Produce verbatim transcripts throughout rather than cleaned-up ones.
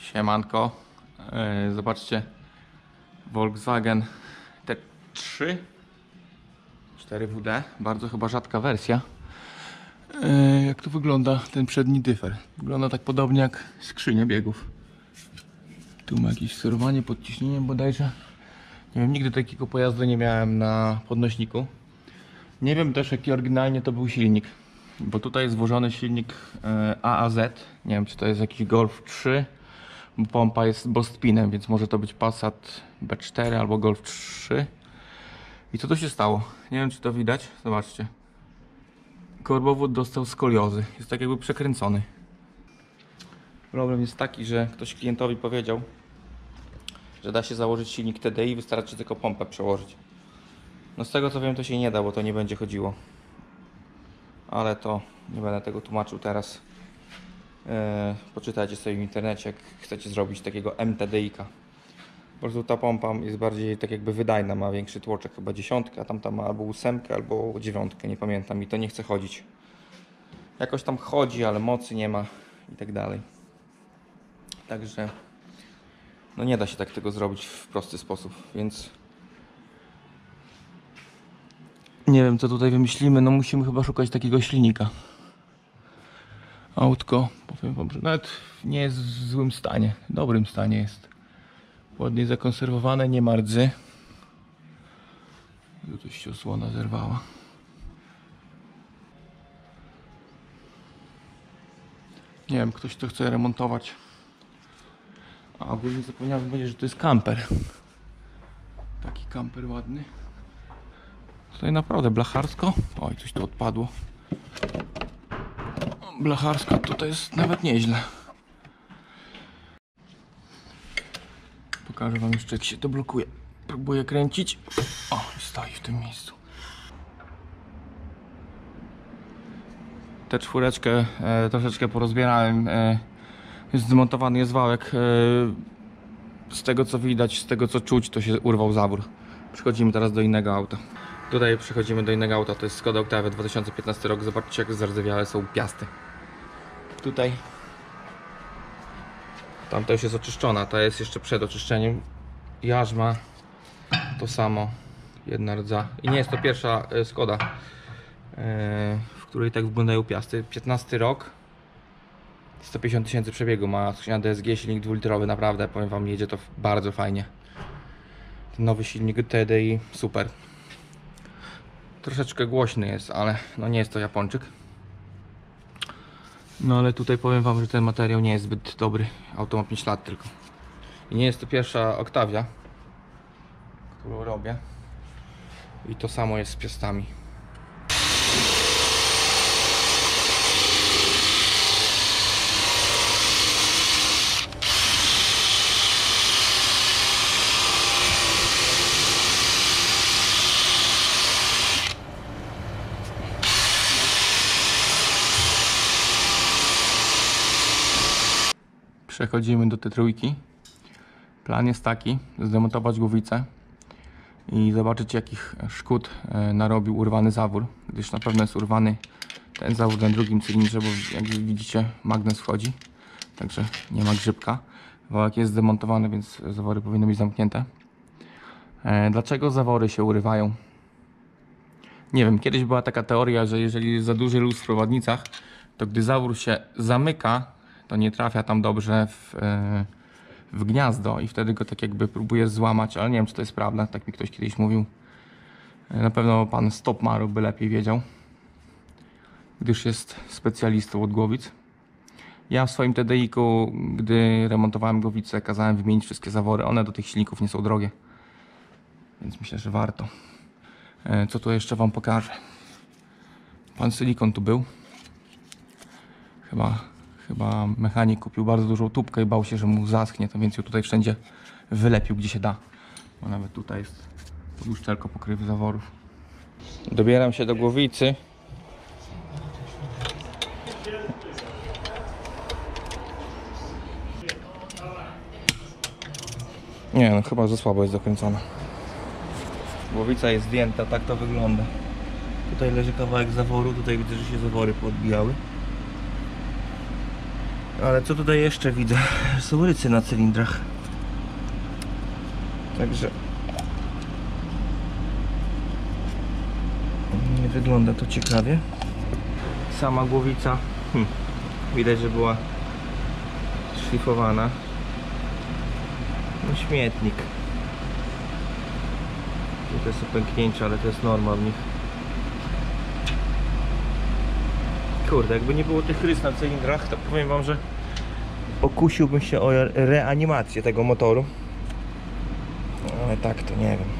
Siemanko, yy, zobaczcie, Volkswagen T trzy cztery W D, bardzo chyba rzadka wersja. Yy, jak to wygląda ten przedni dyfer? Wygląda tak podobnie jak skrzynia biegów. Tu ma jakieś sterowanie podciśnieniem bodajże. Nie wiem, nigdy takiego pojazdu nie miałem na podnośniku. Nie wiem też, jaki oryginalnie to był silnik, bo tutaj jest włożony silnik A A Z. Nie wiem, czy to jest jakiś Golf trzy, bo pompa jest Bostpinem, więc może to być Passat B cztery albo Golf trzy. I co tu się stało? Nie wiem, czy to widać. Zobaczcie. Korbowód dostał skoliozy. Jest tak jakby przekręcony. Problem jest taki, że ktoś klientowi powiedział, że da się założyć silnik T D I, wystarczy tylko pompę przełożyć. No z tego co wiem, to się nie da, bo to nie będzie chodziło. Ale to nie będę tego tłumaczył teraz. Yy, poczytajcie sobie w internecie, jak chcecie zrobić takiego M T D I-ka. Po prostu ta pompa jest bardziej tak jakby wydajna, ma większy tłoczek, chyba dziesiątkę, a tamta ma albo ósemkę, albo dziewiątkę, nie pamiętam, i to nie chce chodzić. Jakoś tam chodzi, ale mocy nie ma i tak dalej. Także no nie da się tak tego zrobić w prosty sposób, więc nie wiem, co tutaj wymyślimy. No musimy chyba szukać takiego silnika. Autko, powiem wam, że nawet nie jest w złym stanie, w dobrym stanie jest. Ładnie zakonserwowane, nie ma rdzy. Tu coś się osłona zerwała. Nie wiem, ktoś to chce remontować. A ogólnie zapomniałem powiedzieć, że to jest kamper. Taki kamper ładny. Tutaj naprawdę blacharsko. Oj, coś tu odpadło. Blacharsko tutaj jest nawet nieźle. Pokażę wam jeszcze, jak się to blokuje. Próbuję kręcić. O, stoi w tym miejscu. Tę czwóreczkę e, troszeczkę porozbierałem. E, jest zmontowany jest wałek. E, z tego co widać, z tego co czuć, to się urwał zawór. Przechodzimy teraz do innego auta. Tutaj przechodzimy do innego auta. To jest Skoda Octavia dwa tysiące piętnasty rok. Zobaczcie, jak zardzewiałe są piasty. Tutaj tamta już jest oczyszczona, ta jest jeszcze przed oczyszczeniem. Jarzma to samo, jedna rdza. I nie jest to pierwsza e, Skoda, e, w której tak wyglądają piasty. piętnasty rok, sto pięćdziesiąt tysięcy przebiegu, ma skrzynia D S G, silnik dwulitrowy, naprawdę powiem wam, jedzie to bardzo fajnie. Ten nowy silnik T D I, super. Troszeczkę głośny jest, ale no nie jest to Japończyk. No ale tutaj powiem wam, że ten materiał nie jest zbyt dobry. Auto ma pięć lat tylko. I nie jest to pierwsza Octavia, którą robię. I to samo jest z piastami. Przechodzimy do tej trójki. Plan jest taki, zdemontować głowicę i zobaczyć, jakich szkód narobił urwany zawór, gdyż na pewno jest urwany ten zawór na drugim cylindrze, bo jak widzicie, magnes wchodzi, także nie ma grzybka. Wałek jest zdemontowany, więc zawory powinny być zamknięte. Dlaczego zawory się urywają? Nie wiem, kiedyś była taka teoria, że jeżeli jest za duży luz w prowadnicach, to gdy zawór się zamyka, to nie trafia tam dobrze w, w gniazdo i wtedy go tak jakby próbuje złamać, ale nie wiem, czy to jest prawda, tak mi ktoś kiedyś mówił. Na pewno pan Stopmaru by lepiej wiedział, gdyż jest specjalistą od głowic. Ja w swoim T D I-ku, gdy remontowałem głowicę, kazałem wymienić wszystkie zawory. One do tych silników nie są drogie, więc myślę, że warto. Co tu jeszcze wam pokażę? Pan Silikon tu był. Chyba... Chyba mechanik kupił bardzo dużą tubkę i bał się, że mu zaschnie, to więc ją tutaj wszędzie wylepił, gdzie się da. Bo nawet tutaj jest uszczelko pokrywy zaworów. Dobieram się do głowicy. Nie no, chyba za słabo jest zakręcona. Głowica jest zdjęta, tak to wygląda. Tutaj leży kawałek zaworu, tutaj widzę, że się zawory poodbijały. Ale co tutaj jeszcze widzę? Są rycy na cylindrach. Także nie wygląda to ciekawie. Sama głowica hm, widać, że była szlifowana. No, śmietnik. Tutaj są pęknięcia, ale to jest norma w nich. Kurde, jakby nie było tych rys na cylindrach, to powiem wam, że okusiłbym się o reanimację tego motoru. Ale tak to nie wiem.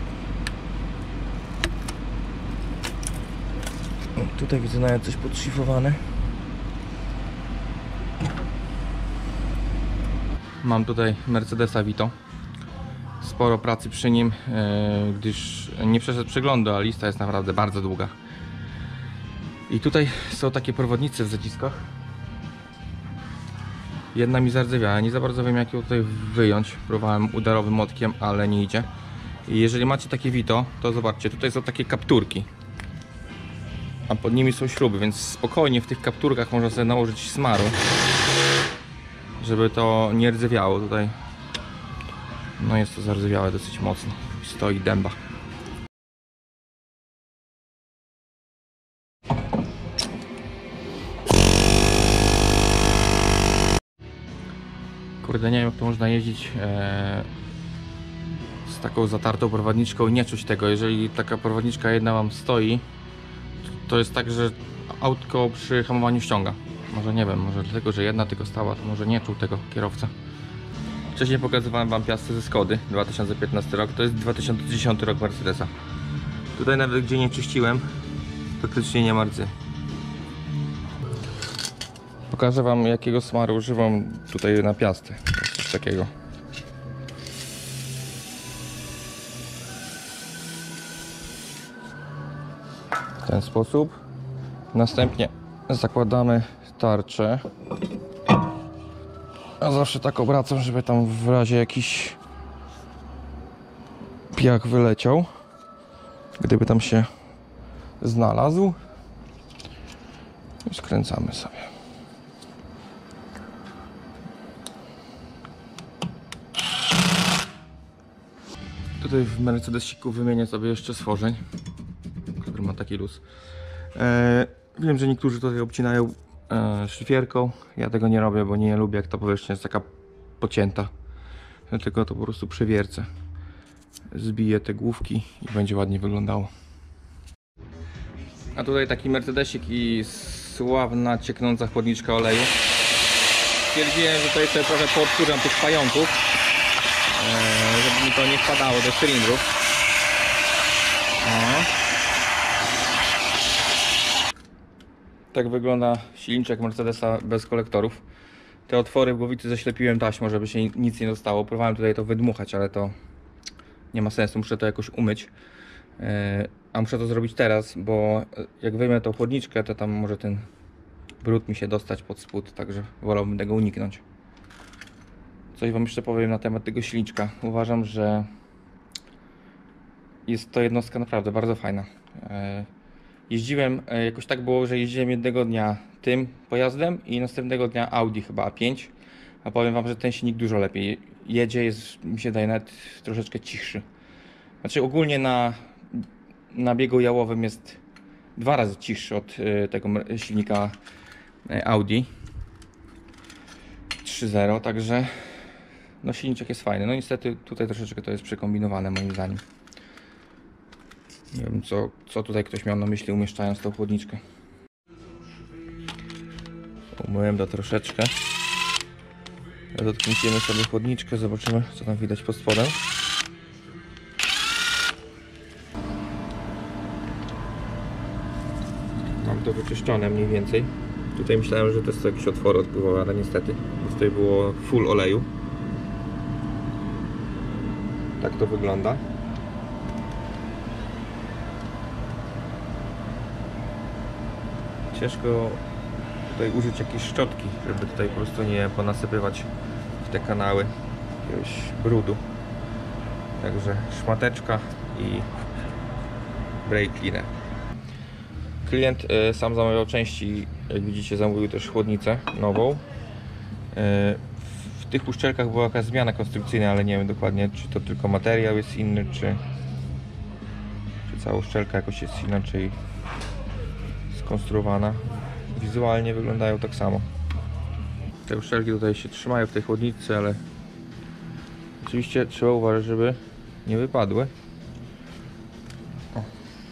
O, tutaj widzę nawet coś podszlifowane. Mam tutaj Mercedesa Vito. Sporo pracy przy nim, yy, gdyż nie przeszedł przeglądu, a lista jest naprawdę bardzo długa. I tutaj są takie prowodnice w zaciskach. Jedna mi zardzewiała, nie za bardzo wiem, jak ją tutaj wyjąć. Próbowałem udarowym młotkiem, ale nie idzie. I jeżeli macie takie Vito, to zobaczcie, tutaj są takie kapturki, a pod nimi są śruby, więc spokojnie w tych kapturkach można sobie nałożyć smaru, żeby to nie rdzewiało tutaj. No jest to zardzewiałe dosyć mocno. Stoi dęba. Kurde, nie wiem, jak to można jeździć e, z taką zatartą prowadniczką i nie czuć tego. Jeżeli taka prowadniczka jedna wam stoi, to, to jest tak, że autko przy hamowaniu ściąga. Może nie wiem, może dlatego, że jedna tylko stała, to może nie czuł tego kierowca. Wcześniej pokazywałem wam piastę ze Skody, dwa tysiące piętnasty rok, to jest dwa tysiące dziesiąty rok Mercedesa. Tutaj nawet gdzie nie czyściłem, praktycznie nie ma rdzy. Pokażę wam, jakiego smaru używam tutaj na piastę. To jest coś takiego. W ten sposób. Następnie zakładamy tarczę. A zawsze tak obracam, żeby tam w razie jakiś piach wyleciał, gdyby tam się znalazł. I skręcamy sobie. Tutaj w Mercedesiku wymienię sobie jeszcze stworzeń, który ma taki luz. Eee, wiem, że niektórzy tutaj obcinają e, szlifierką. Ja tego nie robię, bo nie lubię, jak ta powierzchnia jest taka pocięta. Dlatego to po prostu przewiercę. Zbiję te główki i będzie ładnie wyglądało. A tutaj taki Mercedesik i sławna cieknąca chłodniczka oleju. Stwierdziłem, że tutaj sobie trochę poodkurzam tych pająków, żeby mi to nie wpadało do cylindrów. O. Tak wygląda silniczek Mercedesa bez kolektorów. Te otwory w głowicy zaślepiłem taśmą, żeby się nic nie dostało. Próbowałem tutaj to wydmuchać, ale to nie ma sensu, muszę to jakoś umyć. A muszę to zrobić teraz, bo jak wyjmę tą chłodniczkę, to tam może ten brud mi się dostać pod spód, także wolałbym tego uniknąć. Coś wam jeszcze powiem na temat tego silniczka. Uważam, że jest to jednostka naprawdę bardzo fajna. Jeździłem, jakoś tak było, że jeździłem jednego dnia tym pojazdem i następnego dnia Audi chyba A pięć. A powiem wam, że ten silnik dużo lepiej jedzie, jest, mi się daje nawet troszeczkę cichszy. Znaczy ogólnie na, na biegu jałowym jest dwa razy cichszy od tego silnika Audi trzy zero, także no silniczek jest fajny. No niestety tutaj troszeczkę to jest przekombinowane moim zdaniem. Nie wiem, co, co tutaj ktoś miał na myśli, umieszczając tą chłodniczkę. Umyłem to troszeczkę. Odkręcimy sobie chłodniczkę, zobaczymy, co tam widać pod spodem. Mam to wyczyszczone mniej więcej. Tutaj myślałem, że to jest jakieś otwory odpływowe, ale niestety tutaj było full oleju. Tak to wygląda. Ciężko tutaj użyć jakiejś szczotki, żeby tutaj po prostu nie ponasypywać w te kanały jakiegoś brudu. Także szmateczka i brake cleaner. Klient y, sam zamawiał części, jak widzicie zamówił też chłodnicę nową. W tych uszczelkach była jakaś zmiana konstrukcyjna, ale nie wiem dokładnie, czy to tylko materiał jest inny, czy, czy cała uszczelka jakoś jest inaczej skonstruowana. Wizualnie wyglądają tak samo. Te uszczelki tutaj się trzymają w tej chłodnicy, ale oczywiście trzeba uważać, żeby nie wypadły. O.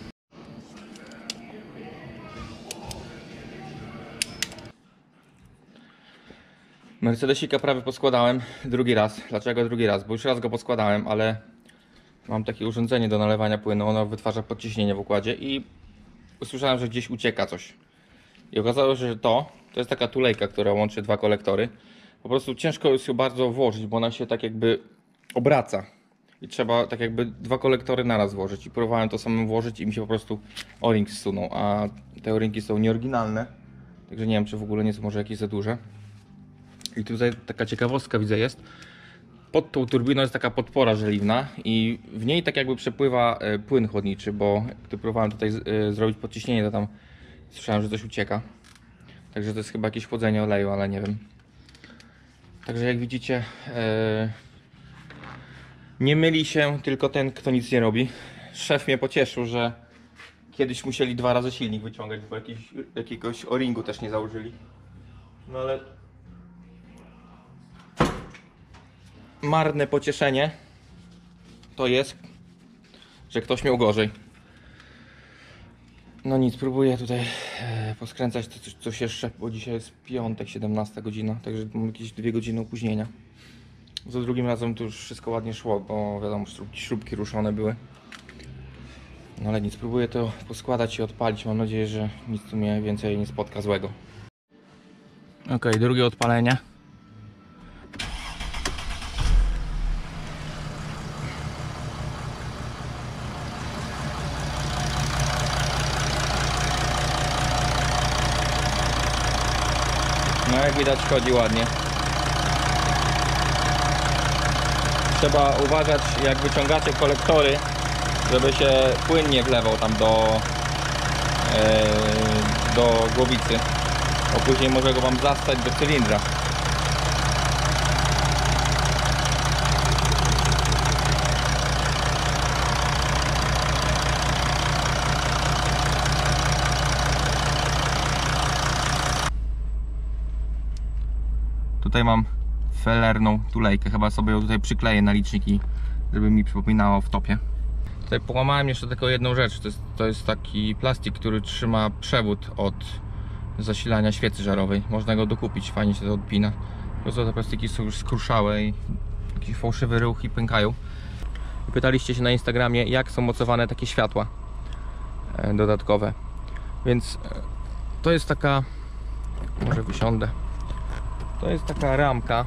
Mercedesika prawie poskładałem drugi raz. Dlaczego drugi raz? Bo już raz go poskładałem, ale mam takie urządzenie do nalewania płynu. Ono wytwarza podciśnienie w układzie i usłyszałem, że gdzieś ucieka coś. I okazało się, że to, to jest taka tulejka, która łączy dwa kolektory. Po prostu ciężko jest ją bardzo włożyć, bo ona się tak jakby obraca. I trzeba tak jakby dwa kolektory naraz włożyć. I próbowałem to samym włożyć i mi się po prostu o-ring zsunął. A te o-ringi są nieoryginalne. Także nie wiem, czy w ogóle nie są może jakieś za duże. I tutaj taka ciekawostka widzę jest. Pod tą turbiną jest taka podpora żeliwna i w niej tak jakby przepływa płyn chłodniczy, bo gdy próbowałem tutaj zrobić podciśnienie, to tam słyszałem, że coś ucieka. Także to jest chyba jakieś chłodzenie oleju, ale nie wiem. Także jak widzicie, nie myli się tylko ten, kto nic nie robi. Szef mnie pocieszył, że kiedyś musieli dwa razy silnik wyciągać, bo jakiś, jakiegoś o-ringu też nie założyli. No ale marne pocieszenie to jest, że ktoś miał gorzej. No nic, próbuję tutaj poskręcać to coś, coś jeszcze, bo dzisiaj jest piątek, siedemnasta godzina, także mam jakieś dwie godziny opóźnienia. Za drugim razem to już wszystko ładnie szło, bo wiadomo, śrubki, śrubki ruszone były. No ale nic, próbuję to poskładać i odpalić. Mam nadzieję, że nic tu mnie więcej nie spotka złego. Ok, drugie odpalenie. No jak widać chodzi ładnie. Trzeba uważać, jak wyciągacie kolektory, żeby się płyn nie wlewał tam do, yy, do głowicy, bo później może go wam zastać do cylindra. Tutaj mam felerną tulejkę, chyba sobie ją tutaj przykleję na liczniki, żeby mi przypominało w topie. Tutaj połamałem jeszcze tylko jedną rzecz, to jest, to jest taki plastik, który trzyma przewód od zasilania świecy żarowej. Można go dokupić, fajnie się to odpina. Po prostu te plastiki są już skruszałe i jakiś fałszywy ruch i pękają. Pytaliście się na Instagramie, jak są mocowane takie światła dodatkowe. Więc to jest taka, może wysiądę. To jest taka ramka.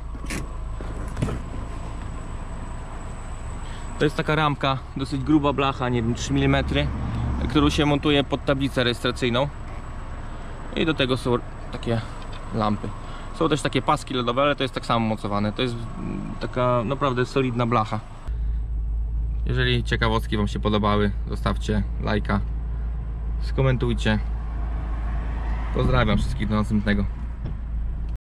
To jest taka ramka, dosyć gruba blacha, nie wiem, trzy milimetry, którą się montuje pod tablicę rejestracyjną. I do tego są takie lampy. Są też takie paski lodowe, ale to jest tak samo mocowane. To jest taka naprawdę solidna blacha. Jeżeli ciekawostki wam się podobały, zostawcie lajka, skomentujcie. Pozdrawiam wszystkich, do następnego.